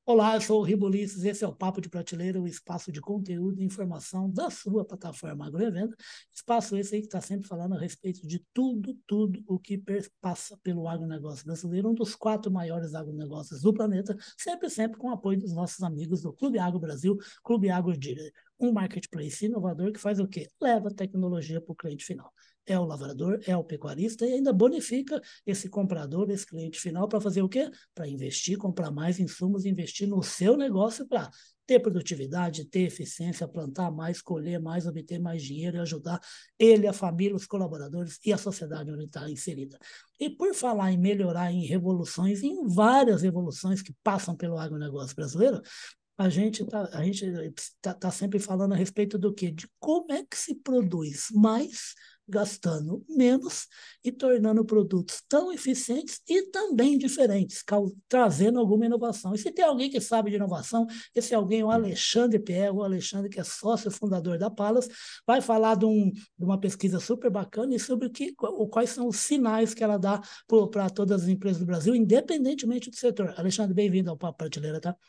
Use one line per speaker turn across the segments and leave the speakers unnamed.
Olá, eu sou o Ribulices, esse é o Papo de Prateleira, o espaço de conteúdo e informação da sua plataforma Agroevenda. Espaço esse aí que está sempre falando a respeito de tudo o que passa pelo agronegócio brasileiro, um dos 4 maiores agronegócios do planeta, sempre com o apoio dos nossos amigos do Clube Agro Brasil, Clube Agro Dealer, um marketplace inovador que faz o quê? Leva tecnologia para o cliente final. É o lavrador, é o pecuarista e ainda bonifica esse comprador, esse cliente final, para fazer o quê? Para investir, comprar mais insumos, investir no seu negócio para ter produtividade, ter eficiência, plantar mais, colher mais, obter mais dinheiro e ajudar ele, a família, os colaboradores e a sociedade onde está inserida. E por falar em melhorar em revoluções, em várias revoluções que passam pelo agronegócio brasileiro, a gente tá sempre falando a respeito do quê? De como é que se produz mais gastando menos e tornando produtos tão eficientes e também diferentes, trazendo alguma inovação. E se tem alguém que sabe de inovação, esse alguém é o Alexandre Pierre, o Alexandre que é sócio fundador da Palas, vai falar de uma pesquisa super bacana e sobre quais são os sinais que ela dá para todas as empresas do Brasil, independentemente do setor. Alexandre, bem-vindo ao Papo Prateleira, tá?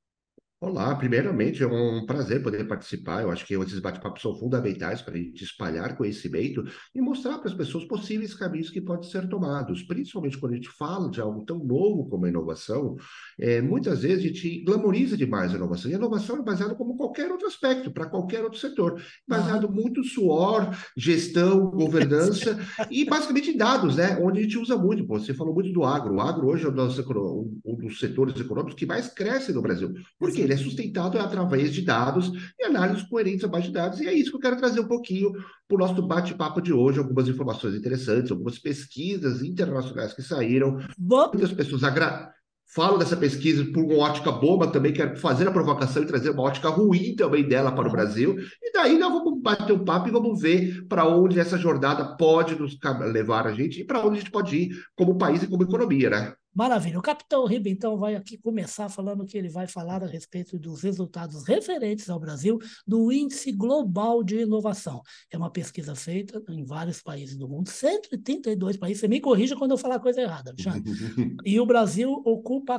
Olá, primeiramente é um prazer poder participar. Eu acho que esses bate-papos são fundamentais para a gente espalhar conhecimento e mostrar para as pessoas possíveis caminhos que podem ser tomados, principalmente quando a gente fala de algo tão novo como a inovação. Muitas vezes a gente glamoriza demais a inovação, e a inovação é baseada como qualquer outro aspecto, para qualquer outro setor, baseado
Aham.
muito em suor, gestão, governança e basicamente em dados, né? Onde a gente usa muito. Pô, você falou muito do agro. O agro hoje é um dos setores econômicos que mais cresce no Brasil. Porque ele é
Exatamente.
sustentado através de dados e análises coerentes a base de dados. E é isso que eu quero trazer um pouquinho para o nosso bate-papo de hoje, algumas informações interessantes, algumas pesquisas internacionais que saíram.
Vamos,
Muitas pessoas falam dessa pesquisa por uma ótica boa, mas também quero fazer a provocação e trazer uma ótica ruim também dela para o Brasil. E daí nós vamos bater um papo e vamos ver para onde essa jornada pode nos levar a gente e para onde a gente pode ir como país e como economia, né?
maravilha. O Capitão Ribe, então, vai aqui começar falando que ele vai falar a respeito dos resultados referentes ao Brasil do Índice Global de Inovação. É uma pesquisa feita em vários países do mundo, 132 países. Você me corrija quando eu falar coisa errada, Alexandre. E o Brasil ocupa a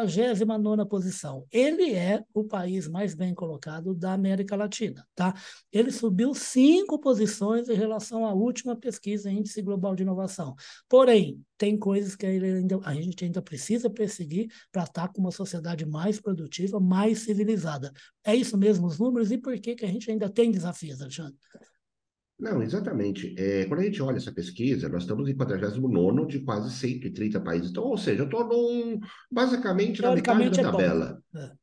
49ª posição. Ele é o país mais bem colocado da América Latina, tá? Ele subiu 5 posições em relação à última pesquisa Índice Global de Inovação. Porém, tem coisas que a gente ainda precisa perseguir para estar com uma sociedade mais produtiva, mais civilizada. É isso mesmo, os números, e por que que a gente ainda tem desafios, Alexandre?
Não, exatamente. Quando a gente olha essa pesquisa, nós estamos em 49º de quase 130 países. Então, ou seja, eu estou basicamente na metade da
Teoricamente é bom.
tabela.
É.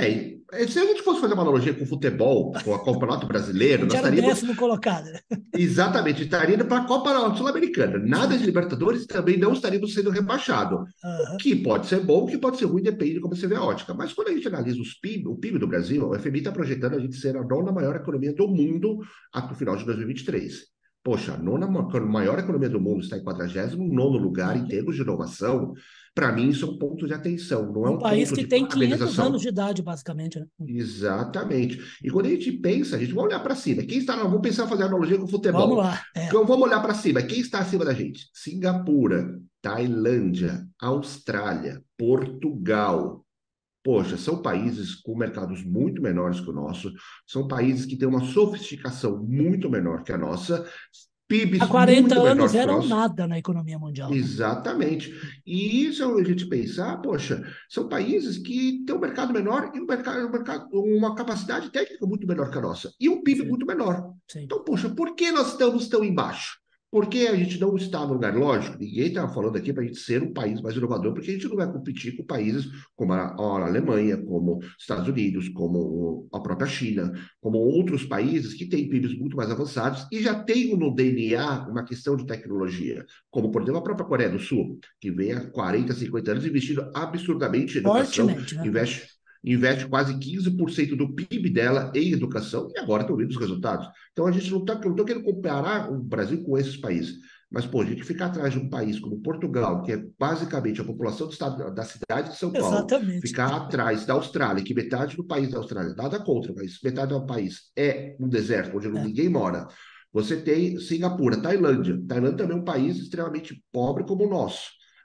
Se a gente fosse fazer uma analogia com o futebol, com o Campeonato
A
Brasileiro,
gente
nós
era o
estaríamos
10º colocado, né?
exatamente, estaríamos para a Copa Sul-Americana. Nada de Libertadores, também não estaríamos sendo rebaixados. O
Aham.
que pode ser bom, o que pode ser ruim, depende de como você vê a ótica. Mas quando a gente analisa o PIB do Brasil, o FMI está projetando a gente ser a nona maior economia do mundo até o final de 2023. Poxa, a nona maior economia do mundo está em 49º lugar em
Uhum.
termos de inovação. Para mim, isso é um ponto de atenção, não é
Um
um
país
ponto
que
de
tem 500 anos
parabenização.
de idade, basicamente, né?
Exatamente. E quando a gente pensa, a gente vai olhar para cima. Quem está, vamos pensar fazer analogia com o
Vamos
futebol.
lá.
Então vamos olhar para cima. Quem está acima da gente? Singapura, Tailândia, Austrália, Portugal. Poxa, são países com mercados muito menores que o nosso, são países que têm uma sofisticação muito menor que a nossa,
Há
PIBs
40
muito
anos
menores que o
eram
nosso.
nada na economia mundial, né?
Exatamente. E isso é a gente pensar, poxa, são países que têm um mercado menor e uma capacidade técnica muito menor que a nossa, e um PIB
Perfeito.
muito menor.
Sim.
Então, poxa, por que nós estamos tão embaixo? Por que a gente não está no lugar lógico? Ninguém está falando aqui para a gente ser um país mais inovador, porque a gente não vai competir com países como a Alemanha, como Estados Unidos, como a própria China, como outros países que têm PIBs muito mais avançados e já têm no DNA uma questão de tecnologia, como, por exemplo, a própria Coreia do Sul, que vem há 40, 50 anos investindo absurdamente em educação,
Fortemente, né?
investe quase 15% do PIB dela em educação, e agora estão vendo os resultados. Então, a gente não está querendo comparar o Brasil com esses países. Mas, pô, a gente ficar atrás de um país como Portugal, que é basicamente a população do estado, da cidade de São Paulo,
Exatamente.
ficar atrás da Austrália, que metade do país da Austrália, nada contra, mas metade do país é um deserto onde
É.
ninguém mora. Você tem Singapura, Tailândia. Tailândia também é um país extremamente pobre como o nosso.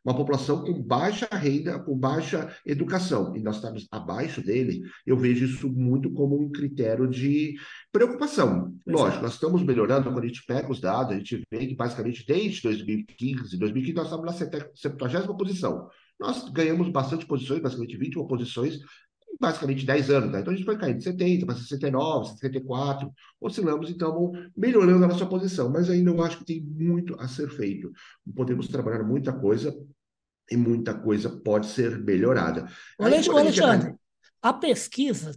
uma população com baixa renda, com baixa educação, e nós estamos abaixo dele, eu vejo isso muito como um critério de preocupação.
Perfeito.
Lógico, nós estamos melhorando, quando a gente pega os dados, a gente vê que basicamente desde 2015 nós estamos na 70ª posição. Nós ganhamos bastante posições, basicamente 21 posições, em basicamente 10 anos. Né? Então a gente foi caindo de 70 para 69, 64, oscilamos, então melhorando a nossa posição, mas ainda eu acho que tem muito a ser feito. Podemos trabalhar muita coisa e muita coisa pode ser melhorada. Aí
Ô
quando a gente
Alexandre,
analisa.
a pesquisa,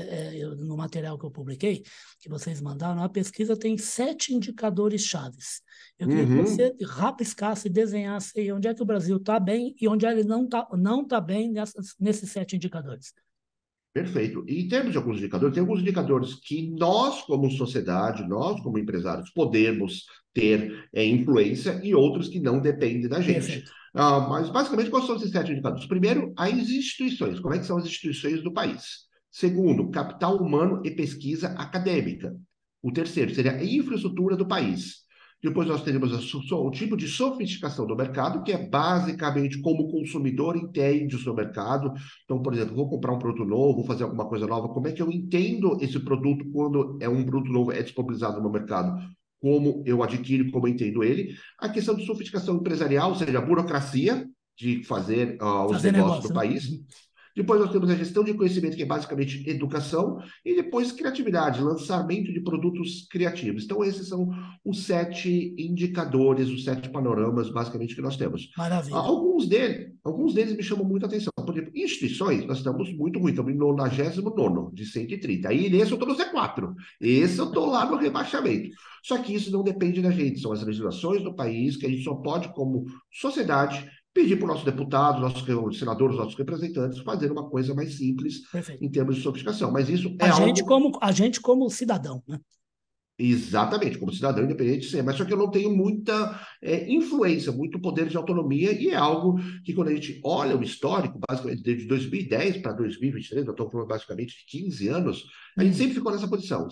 no material que eu publiquei, que vocês mandaram, a pesquisa tem 7 indicadores chaves. Eu queria que você
Uhum.
rabiscasse e desenhasse aí onde é que o Brasil está bem e onde ele não tá bem nesses 7 indicadores.
Perfeito. E em termos de alguns indicadores, tem alguns indicadores que nós, como sociedade, nós, como empresários, podemos ter influência e outros que não dependem da gente.
Perfeito.
Mas, basicamente, quais são esses 7 indicadores? Primeiro, as instituições. Como é que são as instituições do país? Segundo, capital humano e pesquisa acadêmica. O terceiro seria a infraestrutura do país. Depois nós teremos o tipo de sofisticação do mercado, que é basicamente como o consumidor entende o seu mercado. Então, por exemplo, vou comprar um produto novo, vou fazer alguma coisa nova, como é que eu entendo esse produto quando é um produto novo, é disponibilizado no mercado? Como eu adquiro, como eu entendo ele. A questão de sofisticação empresarial, ou seja, a burocracia de fazer os
Fazer
negócios do
negócio, né?
país.
Uhum.
Depois nós temos a gestão de conhecimento, que é basicamente educação, e depois criatividade, lançamento de produtos criativos. Então, esses são os 7 indicadores, os 7 panoramas, basicamente, que nós temos.
Maravilha.
Alguns deles me chamam muita atenção. Por exemplo, instituições, nós estamos muito ruins, estamos em 99º de 130. Aí, nesse eu estou no Z4. Esse eu estou lá no rebaixamento. Só que isso não depende da gente, são as legislações do país, que a gente só pode, como sociedade, pedir para o nosso deputado, nossos senadores, nossos representantes, fazer uma coisa mais simples
Perfeito.
em termos de sofisticação. Mas isso é algo.
A gente como cidadão, né?
Exatamente, como cidadão independente de ser, mas só que eu não tenho muita influência, muito poder de autonomia, e é algo que, quando a gente olha o histórico, basicamente desde 2010 para 2023, eu estou falando basicamente de 15 anos, a gente
Hum,
sempre ficou nessa posição,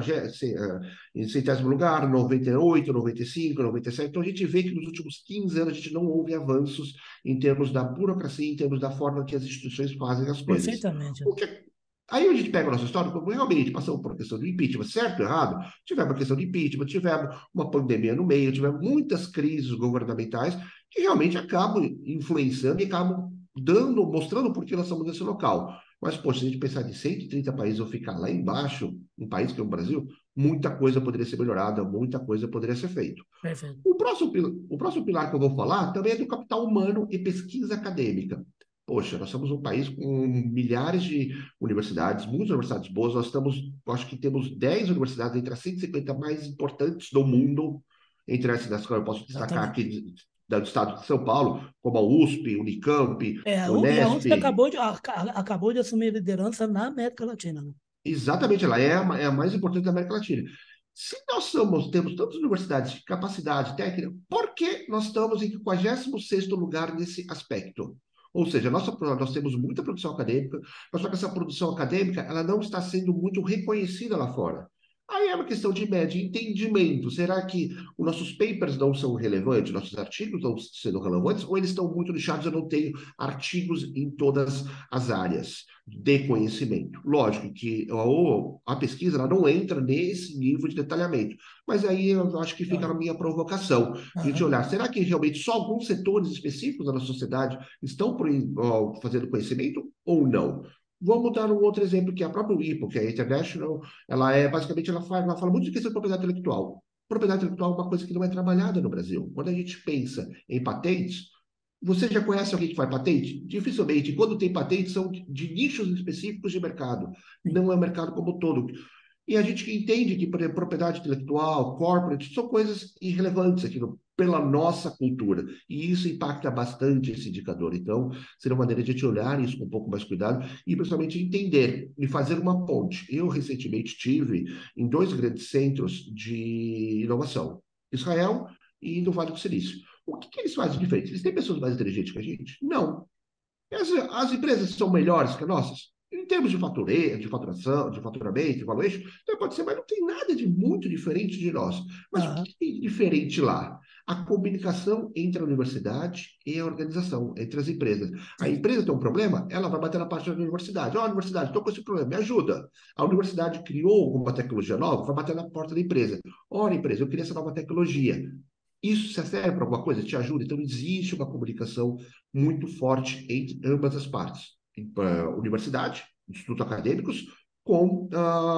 em centésimo lugar, 98, 95, 97. Então a gente vê que nos últimos 15 anos a gente não houve avanços em termos da burocracia, em termos da forma que as instituições fazem as coisas.
perfeitamente.
O que Aí a gente pega a nossa história, como realmente passamos por uma questão de impeachment, certo ou errado? Tivemos uma questão de impeachment, tivemos uma pandemia no meio, tivemos muitas crises governamentais que realmente acabam influenciando e acabam mostrando por que nós estamos nesse local. Mas, poxa, se a gente pensar de 130 países ou ficar lá embaixo, um país que é o Brasil, muita coisa poderia ser melhorada, muita coisa poderia ser feita.
Perfeito.
O próximo pilar que eu vou falar também é do capital humano e pesquisa acadêmica. Poxa, nós somos um país com milhares de universidades, muitas universidades boas. Nós estamos, acho que temos 10 universidades entre as 150 mais importantes do mundo. Entre essas, das quais eu posso destacar
Exatamente.
aqui do estado de São Paulo, como a USP, Unicamp,
E a USP
Unesp.
acabou de assumir a liderança na América Latina, né?
Exatamente, ela é a mais importante da América Latina. Se temos tantas universidades de capacidade técnica, por que nós estamos em 56º lugar nesse aspecto? Ou seja, nós temos muita produção acadêmica, mas só que essa produção acadêmica ela não está sendo muito reconhecida lá fora. Aí é uma questão de média, entendimento. Será que os nossos papers não são relevantes, nossos artigos não estão sendo relevantes, ou eles estão muito nichados? Eu não tenho artigos em todas as áreas de conhecimento. Lógico que a pesquisa ela não entra nesse nível de detalhamento, mas aí eu acho que fica na
Olha,
minha provocação, de a gente
aham,
olhar, será que realmente só alguns setores específicos da nossa sociedade estão fazendo conhecimento ou não? Vamos dar um outro exemplo, que é a própria IPO, que é a International, ela é basicamente, ela fala muito de questão de propriedade intelectual. Propriedade intelectual é uma coisa que não é trabalhada no Brasil. Quando a gente pensa em patentes, você já conhece alguém que faz patente? Dificilmente. Quando tem patente, são de nichos específicos de mercado.
sim,
Não é o mercado como um todo. E a gente entende que, por exemplo, propriedade intelectual, corporate, são coisas irrelevantes aqui pela nossa cultura. E isso impacta bastante esse indicador. Então, seria uma maneira de a gente olhar isso com um pouco mais cuidado e, principalmente, entender e fazer uma ponte. Eu, recentemente, estive em 2 grandes centros de inovação, Israel e no Vale do Silício. O que eles fazem de diferente? Eles têm pessoas mais inteligentes que a gente? Não. As empresas são melhores que as nossas? Em termos de faturação, de faturamento, de valuation, então pode ser, mas não tem nada de muito diferente de nós. Mas o
Aham,
que tem de diferente lá? A comunicação entre a universidade e a organização, entre as empresas. A
sim.
empresa tem um problema, ela vai bater na parte da universidade. Ó, universidade, estou com esse problema, me ajuda. A universidade criou alguma tecnologia nova, vai bater na porta da empresa. Olha, empresa, eu queria essa nova tecnologia. Isso serve para alguma coisa? Te ajuda? Então, existe uma comunicação muito forte entre ambas as partes. Universidade, institutos acadêmicos, com,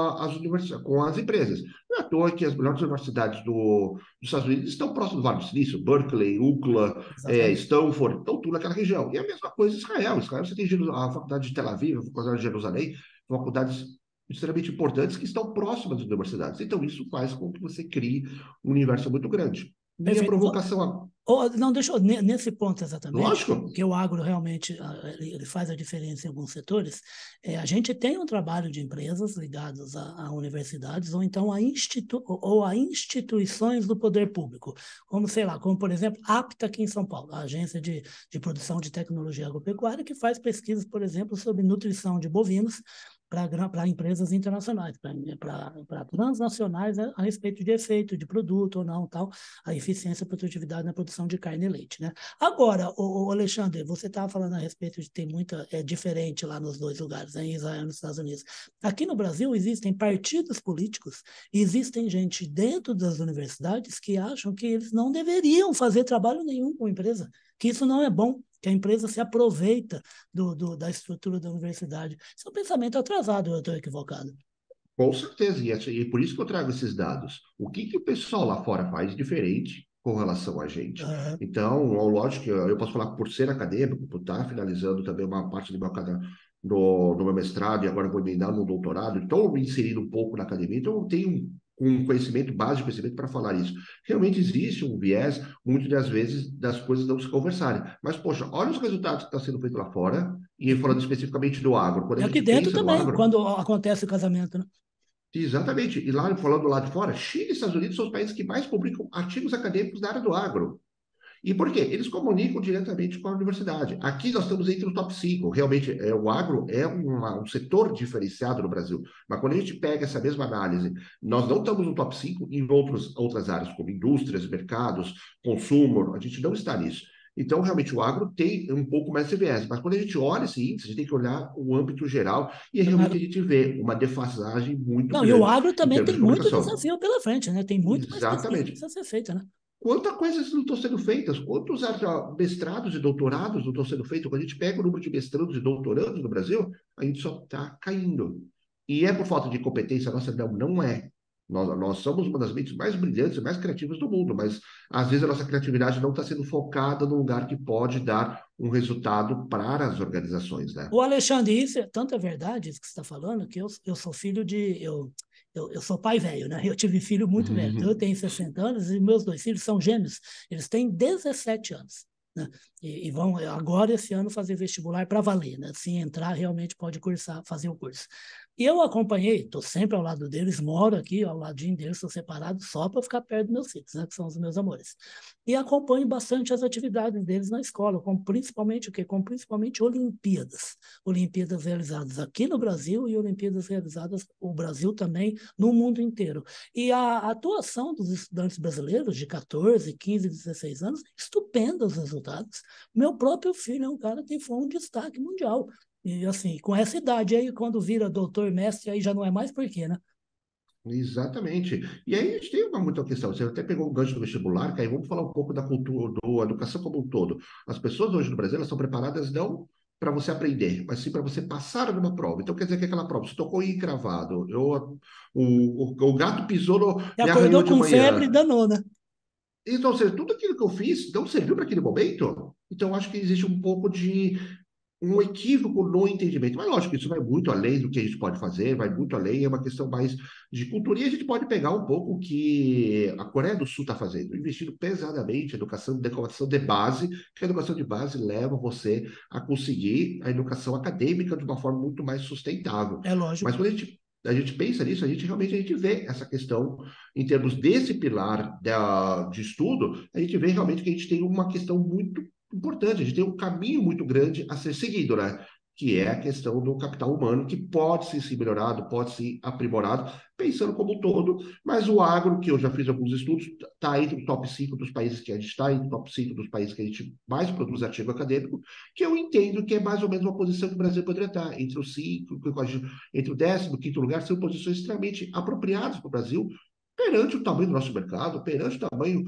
com as empresas. Não é à toa que as melhores universidades dos Estados Unidos estão próximas do Vale do Silício, Berkeley, UCLA,
Exatamente.
Stanford, estão tudo naquela região. E a mesma coisa em Israel. Israel você tem a faculdade de Tel Aviv, a faculdade de Jerusalém, faculdades extremamente importantes que estão próximas das universidades. Então, isso faz com que você crie um universo muito grande. Minha
Perfeito.
provocação,
Não, deixa eu, nesse ponto exatamente,
lógico,
que o agro realmente ele faz a diferença em alguns setores, a gente tem um trabalho de empresas ligadas a universidades ou então ou a instituições do poder público, como, sei lá, como, por exemplo, a APTA aqui em São Paulo, a Agência de Produção de Tecnologia Agropecuária, que faz pesquisas, por exemplo, sobre nutrição de bovinos para empresas internacionais, para transnacionais a respeito de efeito de produto ou não, tal, a eficiência e a produtividade na produção de carne e leite, né? Agora, o Alexandre, você estava falando a respeito de ter muita diferente lá nos dois lugares, né, em Israel e nos Estados Unidos. Aqui no Brasil existem partidos políticos, existem gente dentro das universidades que acham que eles não deveriam fazer trabalho nenhum com a empresa, que isso não é bom, que a empresa se aproveita da estrutura da universidade. Isso é um pensamento atrasado, eu estou equivocado.
com certeza. E por isso que eu trago esses dados. O que o pessoal lá fora faz diferente com relação a gente?
Uhum.
Então, lógico que eu posso falar por ser acadêmico, por estar finalizando também uma parte do meu, no meu mestrado e agora vou emendar no doutorado, então me inserindo um pouco na academia, então eu tenho um conhecimento, base de conhecimento para falar isso. Realmente existe um viés, muitas das vezes, das coisas não se conversarem. Mas, poxa, olha os resultados que estão sendo feitos lá fora, e falando
Sim.
especificamente do agro. Quando
E
a
aqui
gente
dentro
pensa no
também,
agro,
quando acontece o casamento, né?
exatamente. E lá, falando lá de fora, Chile e Estados Unidos são os países que mais publicam artigos acadêmicos da área do agro. E por quê? Eles comunicam diretamente com a universidade. Aqui nós estamos entre o top 5. Realmente, o agro é um setor diferenciado no Brasil. Mas quando a gente pega essa mesma análise, nós não estamos no top 5 em outras áreas, como indústrias, mercados, consumo, a gente não está nisso. Então, realmente, o agro tem um pouco mais de viés. Mas quando a gente olha esse índice, a gente tem que olhar o âmbito geral e realmente a
Claro.
gente vê uma defasagem muito
Não, e o
grande
agro
em
também
termos
tem
de
muito
comunicação.
desafio pela frente, né? Tem muito mais pesquisa que
Exatamente.
precisa ser feita, né?
Quantas coisas não estão sendo feitas? Quantos mestrados e doutorados não estão sendo feitos? Quando a gente pega o número de mestrandos e doutorandos no Brasil, a gente só está caindo. E é por falta de competência nossa? Não, não é. Nós somos uma das mentes mais brilhantes e mais criativas do mundo, mas às vezes a nossa criatividade não está sendo focada no lugar que pode dar um resultado para as organizações, né?
O Alexandre, isso é tanta verdade, isso que você está falando, que eu sou filho de. Eu sou pai velho, né? Eu tive filho muito velho. Então, eu tenho 60 anos e meus dois filhos são gêmeos. Eles têm 17 anos. Né? E vão agora, esse ano, fazer vestibular para valer. Né? Se entrar, realmente pode cursar, fazer o curso. E eu acompanhei, estou sempre ao lado deles, moro aqui ao ladinho deles, estou separado só para ficar perto dos meus filhos, né? Que são os meus amores. E acompanho bastante as atividades deles na escola, como principalmente o quê? Como principalmente Olimpíadas. Olimpíadas realizadas aqui no Brasil e Olimpíadas realizadas o Brasil também no mundo inteiro. E a atuação dos estudantes brasileiros de 14, 15, 16 anos é estupenda os resultados. Meu próprio filho é um cara que foi um destaque mundial. E assim, com essa idade aí, quando vira doutor, mestre, aí já não é mais por quê, né?
Exatamente. E aí a gente tem uma muita questão. Você até pegou o gancho do vestibular, que aí vamos falar um pouco da cultura, da educação como um todo. As pessoas hoje no Brasil elas estão preparadas não para você aprender, mas sim para você passar numa prova. Então quer dizer que aquela prova, você tocou em cravado, o gato pisou,
E
me arranhou
acordou
de
com febre e
manhã.
danou, né?
Então, ou seja, tudo aquilo que eu fiz não serviu para aquele momento. Então, acho que existe um pouco de um equívoco no entendimento. Mas, lógico, isso vai muito além do que a gente pode fazer, vai muito além, é uma questão mais de cultura. E a gente pode pegar um pouco o que a Coreia do Sul está fazendo, investindo pesadamente em educação de base, que a educação de base leva você a conseguir a educação acadêmica de uma forma muito mais sustentável.
É
Mas
lógico.
quando a gente pensa nisso, a gente vê essa questão em termos desse pilar de estudo, a gente vê realmente que a gente tem uma questão muito importante, a gente tem um caminho muito grande a ser seguido, né? que é a questão do capital humano, que pode ser melhorado, pode ser aprimorado, pensando como um todo, mas o agro, que eu já fiz alguns estudos, está entre o top 5 dos países que a gente está, entre o top 5 dos países que a gente mais produz artigo acadêmico, que eu entendo que é mais ou menos uma posição que o Brasil poderia estar, entre os 5, entre o 10º, 5º lugar, são posições extremamente apropriadas para o Brasil, perante o tamanho do nosso mercado, perante o tamanho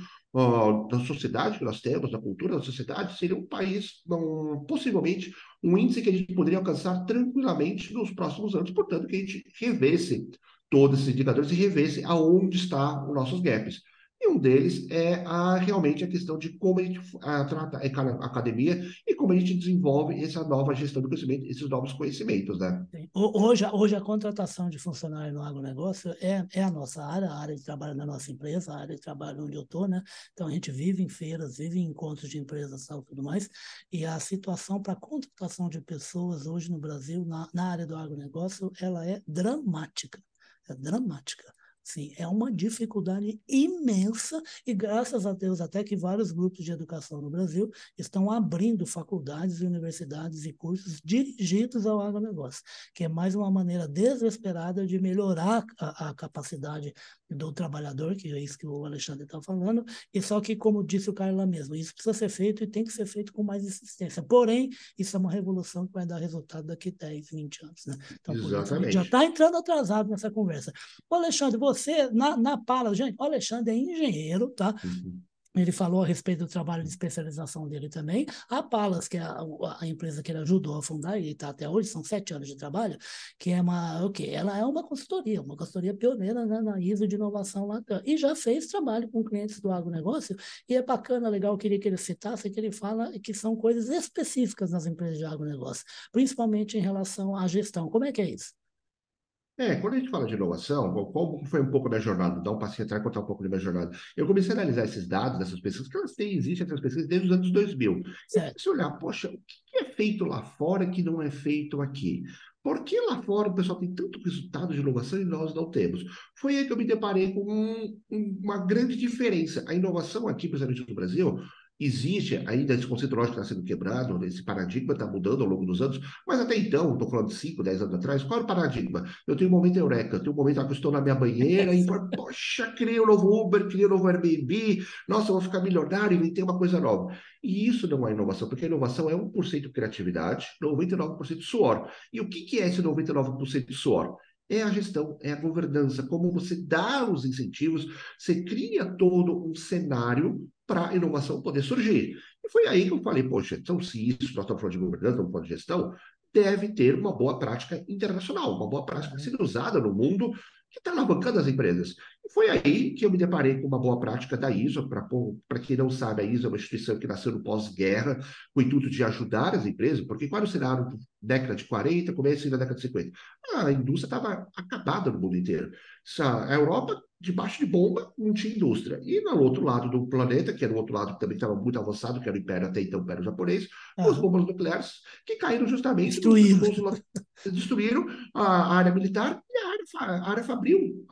da sociedade que nós temos, da cultura da sociedade, seria um país, possivelmente, um índice que a gente poderia alcançar tranquilamente nos próximos anos, portanto, que a gente revesse todos esses indicadores e revesse aonde estão os nossos gaps. E um deles é realmente a questão de como a gente trata a academia e como a gente desenvolve essa nova gestão do conhecimento, esses novos conhecimentos, né?
Hoje a contratação de funcionário no agronegócio é a nossa área, a área de trabalho da nossa empresa, a área de trabalho onde eu estou, né? Então a gente vive em feiras, vive em encontros de empresas e tudo mais, e a situação para a contratação de pessoas hoje no Brasil, na área do agronegócio, ela é dramática. É dramática. Sim, é uma dificuldade imensa e graças a Deus até que vários grupos de educação no Brasil estão abrindo faculdades, universidades e cursos dirigidos ao agronegócio, que é mais uma maneira desesperada de melhorar a capacidade do trabalhador, que é isso que o Alexandre está falando, e só que, como disse o Carla mesmo, isso precisa ser feito e tem que ser feito com mais insistência. Porém, isso é uma revolução que vai dar resultado daqui 10, 20 anos. Né? Então, por isso, a gente já
Exatamente.
está entrando atrasado nessa conversa. O Alexandre, você, na Palas, gente, o Alexandre é engenheiro, tá?
Uhum.
Ele falou a respeito do trabalho de especialização dele também. A Palas, que é a empresa que ele ajudou a fundar, e está até hoje, são 7 anos de trabalho, que é ela é uma consultoria pioneira, né, na ISO de inovação lá, e já fez trabalho com clientes do agronegócio, e é bacana, legal, eu queria que ele citasse, que ele fala que são coisas específicas nas empresas de agronegócio, principalmente em relação à gestão. Como é que é isso?
Quando a gente fala de inovação, como foi um pouco da jornada, dar um passinho atrás e contar um pouco da minha jornada. Eu comecei a analisar esses dados dessas pesquisas, que elas têm, existem essas pesquisas desde os anos 2000. Eu
Certo.
comecei a olhar, poxa, o que é feito lá fora que não é feito aqui? Por que lá fora o pessoal tem tanto resultado de inovação e nós não temos? Foi aí que eu me deparei com uma grande diferença. A inovação aqui, principalmente no Brasil, existe ainda esse conceito lógico que está sendo quebrado, esse paradigma está mudando ao longo dos anos, mas até então, estou falando de 5, 10 anos atrás, qual era o paradigma? Eu tenho um momento eureka, eu tenho um momento que eu estou na minha banheira e falo, poxa, criei um novo Uber, criei um novo Airbnb, nossa, eu vou ficar milionário, inventei uma coisa nova. E isso não é inovação, porque a inovação é 1% criatividade, 99% suor. E o que é esse 99% de suor? É a gestão, é a governança, como você dá os incentivos, você cria todo um cenário para a inovação poder surgir. E foi aí que eu falei, poxa, então se isso nós estamos falando de governança, estamos falando de gestão, deve ter uma boa prática internacional, uma boa prática sendo usada no mundo que está alavancando as empresas. E foi aí que eu me deparei com uma boa prática da ISO. Para quem não sabe, a ISO é uma instituição que nasceu no pós-guerra, com o intuito de ajudar as empresas, porque qual era o cenário da década de 40, começo da década de 50? A indústria estava acabada no mundo inteiro. A Europa, debaixo de bomba, não tinha indústria. E no outro lado do planeta, que era o outro lado que também estava muito avançado, que era o Império, até então o Império Japonês, as
Aham.
bombas nucleares que caíram justamente
Destruído.
destruíram a área militar e a área fabril,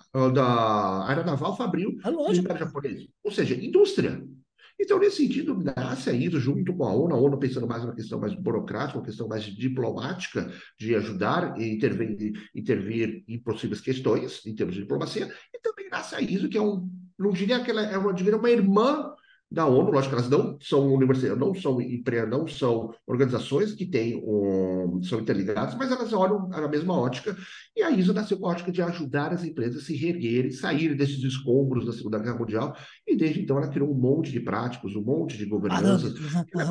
a área naval fabril
É
do
lógico.
Império Japonês. Ou seja, indústria. Então, nesse sentido, nasce a ISO junto com a ONU pensando mais na questão mais burocrática, uma questão mais diplomática, de ajudar e intervir em possíveis questões, em termos de diplomacia, e também nasce a ISO, que não diria que ela é diria uma irmã da ONU, lógico que elas não são universidades, não são organizações que são interligadas, mas elas olham na mesma ótica, e a ISO nasceu com a ótica de ajudar as empresas a se reerguerem, saírem desses escombros da Segunda Guerra Mundial, e desde então ela criou um monte de práticas, um monte de governanças,
Parâmetros, né?
ela é,
Aham.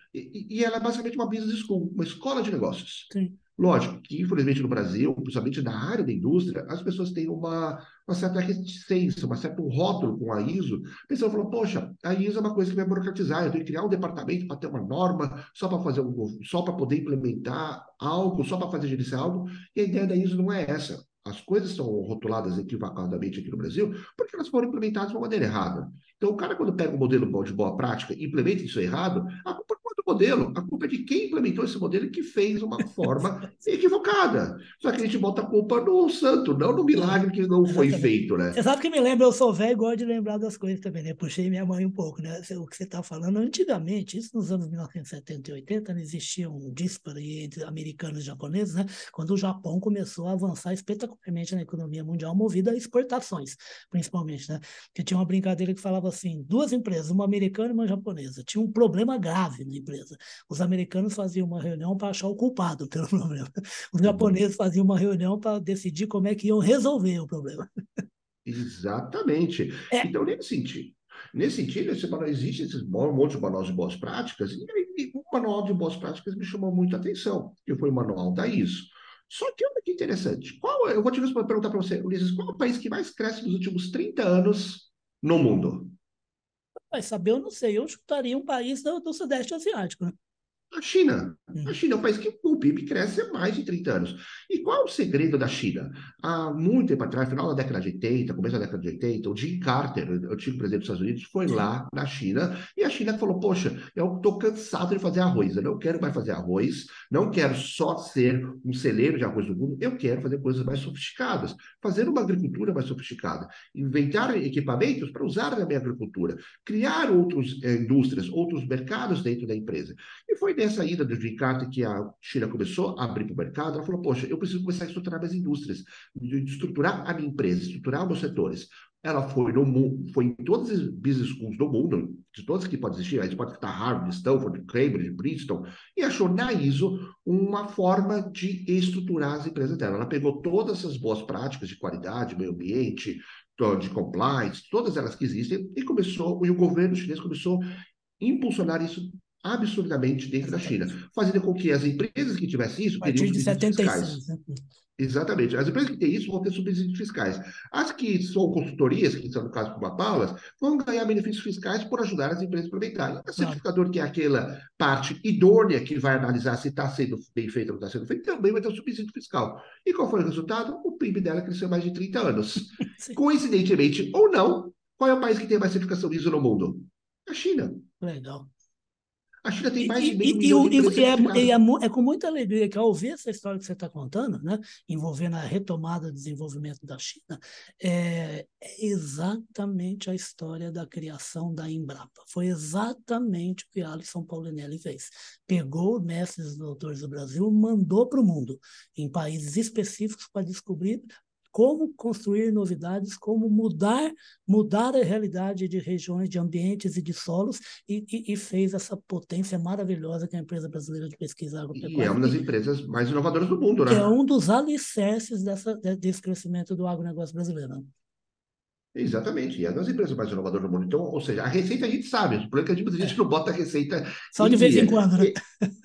e ela é basicamente uma business school, uma escola de negócios.
Sim.
Lógico que, infelizmente, no Brasil, principalmente na área da indústria, as pessoas têm uma certa reticência, um certo rótulo com a ISO. A pessoa falou, poxa, a ISO é uma coisa que vai burocratizar, eu tenho que criar um departamento para ter uma norma, só para fazer só para poder implementar algo, só para fazer gerenciar algo, e a ideia da ISO não é essa. As coisas são rotuladas equivocadamente aqui no Brasil porque elas foram implementadas de uma maneira errada. Então, o cara, quando pega um modelo de boa prática e implementa isso errado, a culpa não do modelo, a culpa é de quem implementou esse modelo e que fez uma forma equivocada. Só que a gente bota a culpa no santo, não no milagre que não foi
Exatamente.
feito, né?
Você sabe que me lembra, eu sou velho e gosto de lembrar das coisas também, né? Puxei minha mãe um pouco, né? O que você está falando, antigamente, isso nos anos 1970 e 80, não existia um díspare entre americanos e japoneses, né? Quando o Japão começou a avançar espetacularmente na economia mundial, movida a exportações, principalmente, né? Porque tinha uma brincadeira que falava assim, duas empresas, uma americana e uma japonesa, tinha um problema grave na empresa. Os americanos faziam uma reunião para achar o culpado pelo problema. Os
Uhum.
japoneses faziam uma reunião para decidir como é que iam resolver o problema.
Exatamente.
É,
Então, nesse sentido, existe esse monte de manual de boas práticas, e um manual de boas práticas me chamou muito a atenção, que foi o manual da ISO. Só que olha que interessante. Eu vou te perguntar para você, Ulisses, qual é o país que mais cresce nos últimos 30 anos no mundo?
vai saber, eu não sei. Eu chutaria um país do Sudeste Asiático, né?
A China. A
Uhum.
China é um país que o PIB cresce há mais de 30 anos. E qual é o segredo da China? Há muito tempo atrás, final da década de 80, começo da década de 80, o Jim Carter, o antigo presidente dos Estados Unidos, foi
Sim.
lá na China e a China falou: Poxa, eu estou cansado de fazer arroz, eu não quero mais fazer arroz, não quero só ser um celeiro de arroz do mundo, eu quero fazer coisas mais sofisticadas, fazer uma agricultura mais sofisticada, inventar equipamentos para usar na minha agricultura, criar outras indústrias, outros mercados dentro da empresa. E foi nessa ida do Jim Carter que a China começou a abrir para o mercado. Ela falou: Poxa, eu preciso começar a estruturar minhas indústrias, de estruturar a minha empresa, estruturar meus setores. Ela foi no mundo, foi em todas as business schools do mundo, de todas que podem existir, a gente pode estar Harvard, Stanford, Cambridge, Princeton, e achou na ISO uma forma de estruturar as empresas dela. Ela pegou todas essas boas práticas de qualidade, meio ambiente, de compliance, todas elas que existem, e o governo chinês começou impulsionar isso absurdamente dentro da China,
Exatamente.
fazendo com que as empresas que tivessem isso
A
teriam
partir de
subsídios fiscais.
76, né?
Exatamente. As empresas que têm isso vão ter subsídios fiscais. As que são consultorias, que são no caso como a Paula, vão ganhar benefícios fiscais por ajudar as empresas a implementarem. O
Claro.
certificador, que é aquela parte idônea que vai analisar se está sendo bem feito ou não está sendo feito, também vai ter um subsídio fiscal. E qual foi o resultado? O PIB dela cresceu mais de 30 anos.
Sim.
Coincidentemente ou não, qual é o país que tem mais certificação ISO no mundo? A China.
Legal.
A China tem mais de
E,
meio
e, e,
milhão de empresas certificadas.
é com muita alegria que, ao ouvir essa história que você está contando, né, envolvendo a retomada do desenvolvimento da China, é exatamente a história da criação da Embrapa. Foi exatamente o que Alisson Paulinelli fez. Pegou mestres e doutores do Brasil, mandou para o mundo, em países específicos, para descobrir como construir novidades, como mudar a realidade de regiões, de ambientes e de solos, e fez essa potência maravilhosa que é a empresa brasileira de pesquisa
E é
agropecuária,
uma das empresas mais inovadoras do mundo,
que é
né?
um dos alicerces desse crescimento do agronegócio brasileiro, né?
Exatamente. E é uma das empresas mais inovadoras do mundo. Então, ou seja, a receita a gente sabe. O problema é que a gente
É,
não bota a receita
só de
em
vez em
dia.
quando, né?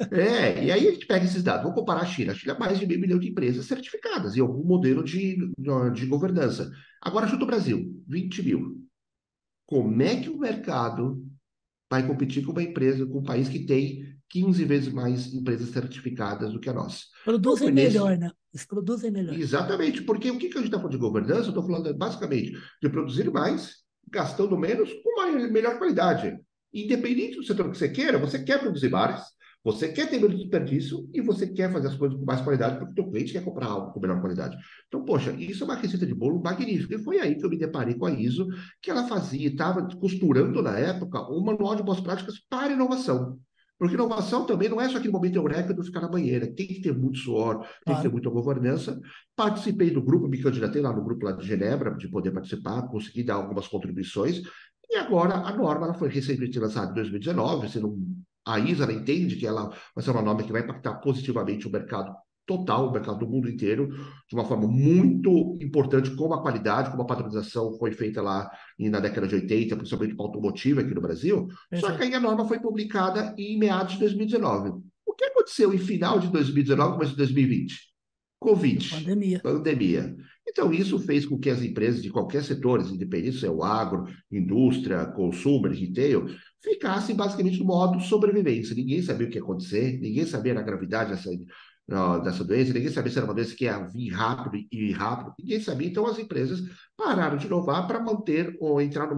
E aí a gente pega esses dados. Vamos comparar a China. A China é mais de meio milhão de empresas certificadas em algum modelo de governança. Agora chuta o Brasil, 20 mil. Como é que o mercado vai competir com uma empresa, com um país que tem 15 vezes mais empresas certificadas do que a nossa? Então
Produzem
foi
melhor,
nesse.
né? Eles produzem melhor.
Exatamente, porque o que a gente está falando de governança? Eu estou falando basicamente de produzir mais, gastando menos, com uma melhor qualidade. Independente do setor que você quer produzir mais, você quer ter menos desperdício e você quer fazer as coisas com mais qualidade porque o teu cliente quer comprar algo com melhor qualidade. Então, poxa, isso é uma receita de bolo magnífica. E foi aí que eu me deparei com a ISO, que ela fazia, estava costurando na época um manual de boas práticas para inovação. Porque inovação também não é só aquele momento eureka do ficar na banheira, tem que ter muito suor, tem que ter
Claro.
muita governança. Participei do grupo, me candidatei lá no grupo lá de Genebra, de poder participar, consegui dar algumas contribuições, e agora a norma ela foi recentemente lançada em 2019, sendo a ISA ela entende que ela vai ser uma norma que vai impactar positivamente o mercado total, o mercado do mundo inteiro, de uma forma muito importante, como a qualidade, como a padronização foi feita lá na década de 80, principalmente para automotiva aqui no Brasil. Só que
Perfeito.
aí a norma foi publicada em meados de 2019. O que aconteceu em final de 2019, começo de 2020?
A
Covid,
pandemia.
pandemia. Então, isso fez com que as empresas de qualquer setor, independente se é o agro, indústria, consumer, retail, ficassem basicamente no modo sobrevivência. Ninguém sabia o que ia acontecer, ninguém sabia a gravidade dessa doença, ninguém sabia se era uma doença que ia vir rápido e ir rápido, ninguém sabia. Então, as empresas pararam de inovar para manter ou entrar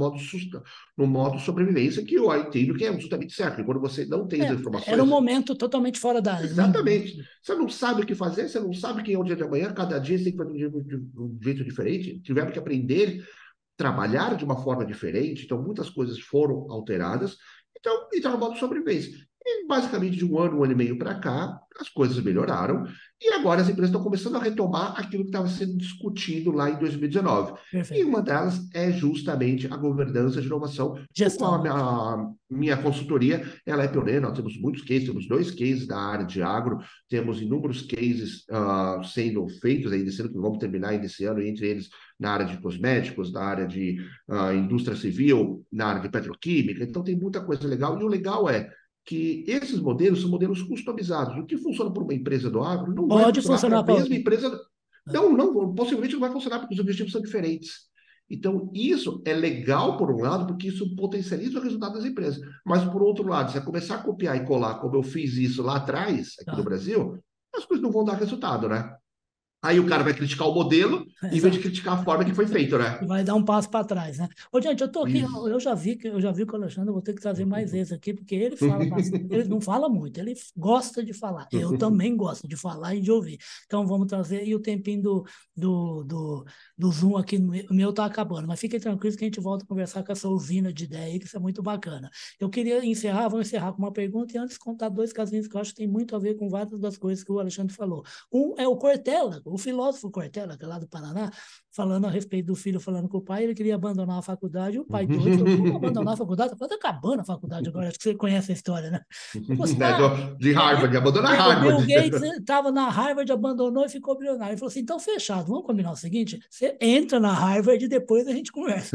no modo sobrevivência, que eu entendo que é absolutamente certo. E quando você não tem as
Era um
informações,
momento totalmente fora da linha.
exatamente. Você não sabe o que fazer, você não sabe quem é o dia de amanhã, cada dia você tem que fazer um jeito diferente. Tivemos que aprender trabalhar de uma forma diferente, então muitas coisas foram alteradas, então entraram no modo sobrevivência. E basicamente de um ano e meio para cá, as coisas melhoraram, e agora as empresas estão começando a retomar aquilo que estava sendo discutido lá em 2019. E
Perfeito.
uma delas é justamente a governança de inovação, o qual
Gestão.
a minha consultoria ela é pioneira, nós temos muitos cases, temos 2 cases da área de agro, temos inúmeros cases sendo feitos ainda esse ano, que vamos terminar ainda esse ano, entre eles na área de cosméticos, na área de indústria civil, na área de petroquímica. Então, tem muita coisa legal. E o legal é que esses modelos são modelos customizados. O que funciona para uma empresa do agro não vai
Pode
funcionar para
funcionar
a
para
mesma
outra.
empresa. Não, não, possivelmente não vai funcionar porque os objetivos são diferentes. Então, isso é legal, por um lado, porque isso potencializa o resultado das empresas. Mas, por outro lado, se eu começar a copiar e colar, como eu fiz isso lá atrás, aqui no
Tá.
Brasil, as coisas não vão dar resultado, né? Aí o cara vai criticar o modelo em vez de
Exato.
criticar a forma que foi feito,
E
né?
vai dar um passo para trás, né? Ô, gente, eu tô aqui,
Isso.
eu já vi que o Alexandre, eu vou ter que trazer mais vezes aqui, porque ele fala bastante, ele não fala muito, ele gosta de falar. Eu também gosto de falar e de ouvir. Então vamos trazer, e o tempinho do, do, do Zoom aqui, o meu tá acabando, mas fiquem tranquilos que a gente volta a conversar com essa usina de ideia aí, que isso é muito bacana. Eu queria encerrar, vou encerrar com uma pergunta e antes contar 2 casinhos que eu acho que tem muito a ver com várias das coisas que o Alexandre falou. Um é o Cortella, o filósofo Cortella, que é lá do Paraná, falando a respeito do filho, falando com o pai, ele queria abandonar a faculdade, e o pai doido falou, como abandonar a faculdade? Está acabando a faculdade agora, acho que você conhece a história, né? Ele falou assim,
É de Harvard, abandonar
o Bill
Harvard.
Gates estava na Harvard, abandonou e ficou bilionário. Ele falou assim, então fechado, vamos combinar o seguinte, você entra na Harvard e depois a gente conversa.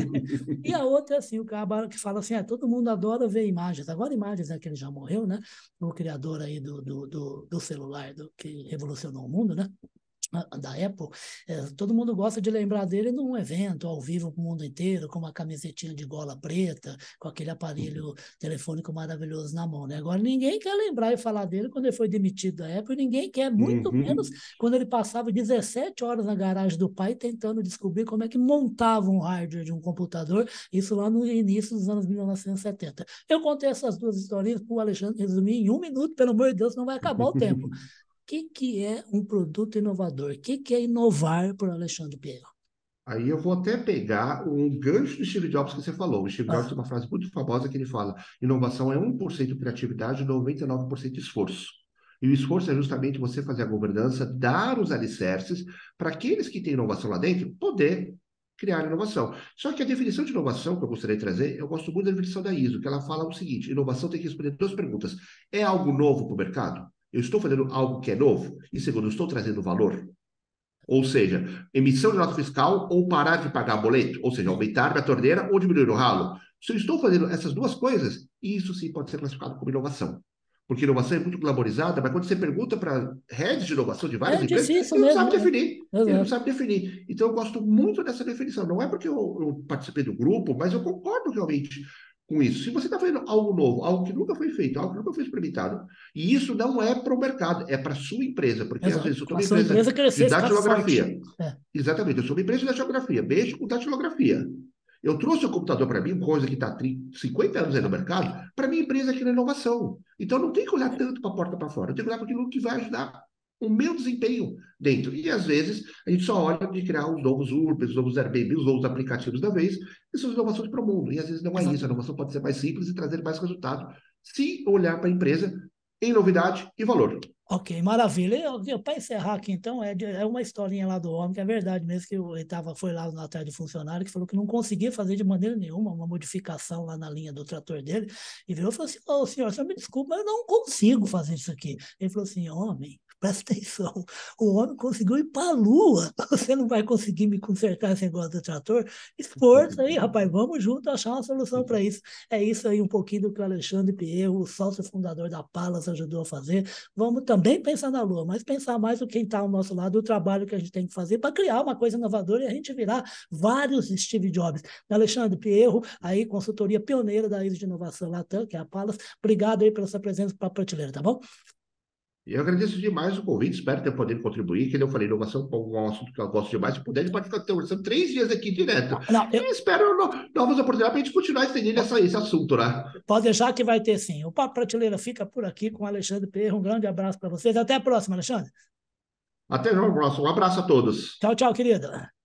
E a outra é assim, o cara que fala assim, todo mundo adora ver imagens. Agora imagens é que ele já morreu, né? O criador aí do celular, que revolucionou o mundo, né? Da Apple, todo mundo gosta de lembrar dele num evento ao vivo para o mundo inteiro, com uma camisetinha de gola preta, com aquele aparelho telefônico maravilhoso na mão, né? Agora ninguém quer lembrar e falar dele quando ele foi demitido da Apple, ninguém quer, muito menos
Uhum.
quando ele passava 17 horas na garagem do pai tentando descobrir como é que montava um hardware de um computador, isso lá no início dos anos 1970. Eu contei essas 2 historinhas para o Alexandre resumir em 1 minuto, pelo amor de Deus, não vai acabar o tempo. Que é um produto inovador? O que é inovar por Alexandre Pierro?
Aí eu vou até pegar um gancho do Steve Jobs que você falou. O Steve Jobs
Ah,
tem uma frase muito famosa que ele fala: inovação é 1% criatividade e 99% esforço. E o esforço é justamente você fazer a governança, dar os alicerces para aqueles que têm inovação lá dentro poder criar inovação. Só que a definição de inovação que eu gostaria de trazer, eu gosto muito da definição da ISO, que ela fala o seguinte: inovação tem que responder 2 perguntas. É algo novo para o mercado? Eu estou fazendo algo que é novo? E segundo, eu estou trazendo valor? Ou seja, emissão de nota fiscal ou parar de pagar boleto, ou seja,
sim.
aumentar a torneira ou diminuir o ralo. Se eu estou fazendo essas 2 coisas, isso sim pode ser classificado como inovação. Porque inovação é muito glamorizada, mas quando você pergunta para heads de inovação de várias
É
empresas,
difícil
ele não
mesmo,
sabe
né?
definir. Ele não
Exato.
sabe definir. Então, eu gosto muito dessa definição. Não é porque eu participei do grupo, mas eu concordo realmente com isso. Se você está fazendo algo novo, algo que nunca foi feito, algo que nunca foi experimentado, e isso não é para o mercado, é para a sua empresa. Porque, às
Exato.
vezes, eu estou
Com a
uma
sua
empresa
empresa
de
crescer, ficar forte.
datilografia.
É.
Exatamente, eu sou uma empresa de datilografia, mexo com datilografia. Eu trouxe o computador para mim, coisa que está 50 anos aí no mercado, para minha empresa aqui na inovação. Então, eu não tem que olhar tanto para a porta para fora, eu tenho que olhar para aquilo que vai ajudar o meu desempenho dentro. E, às vezes, a gente só olha de criar os novos Uber, os novos Airbnb, os novos aplicativos da vez, e são inovações para o mundo. E, às vezes, não é isso. A
Exatamente.
inovação pode ser mais simples e trazer mais resultado, se olhar para a empresa em novidade e valor.
Ok, maravilha. Para encerrar aqui, então, é uma historinha lá do homem, que é verdade mesmo, que foi lá atrás do funcionário, que falou que não conseguia fazer de maneira nenhuma uma modificação lá na linha do trator dele, e virou e falou assim, ô senhor me desculpa, mas eu não consigo fazer isso aqui. Ele falou assim, homem, presta atenção, o homem conseguiu ir para a lua, você não vai conseguir me consertar esse negócio do trator? Esforço aí, rapaz, vamos junto achar uma solução para isso. É isso aí um pouquinho do que o Alexandre Pierro, o sócio fundador da Palas, ajudou a fazer. Vamos também pensar na Lua, mas pensar mais no quem está ao nosso lado, o trabalho que a gente tem que fazer para criar uma coisa inovadora e a gente virar vários Steve Jobs. Alexandre Pierro, aí, consultoria pioneira da ISO de Inovação Latam, que é a Palas. Obrigado aí pela sua presença para a prateleira, tá bom?
E eu agradeço demais o convite, espero ter podido contribuir. Que nem eu falei, inovação é um assunto que eu gosto demais. Se puder, a gente pode ficar conversando 3 dias aqui direto.
Não,
E espero novas oportunidades para a gente continuar estendendo esse assunto, né?
pode deixar que vai ter sim. O Papo Prateleira fica por aqui com o Alexandre Perro. Um grande abraço para vocês. Até a próxima, Alexandre.
Até o próximo. Um abraço a todos.
Tchau, tchau, querida.